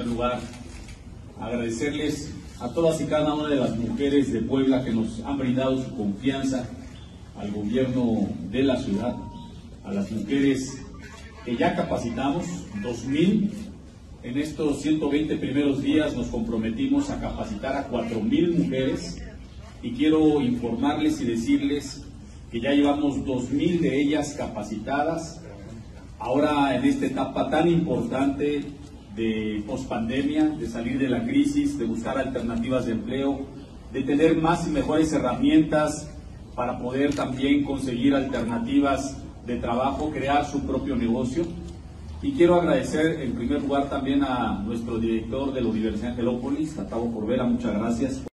lugar, agradecerles a todas y cada una de las mujeres de Puebla que nos han brindado su confianza, al gobierno de la ciudad, a las mujeres que ya capacitamos, 2,000. En estos 120 primeros días nos comprometimos a capacitar a 4,000 mujeres y quiero informarles y decirles que ya llevamos 2,000 de ellas capacitadas. Ahora, en esta etapa tan importante de pospandemia, de salir de la crisis, de buscar alternativas de empleo, de tener más y mejores herramientas para poder también conseguir alternativas de trabajo, crear su propio negocio. Y quiero agradecer en primer lugar también a nuestro director de la Universidad Angelópolis, a Tavo Corbera, muchas gracias.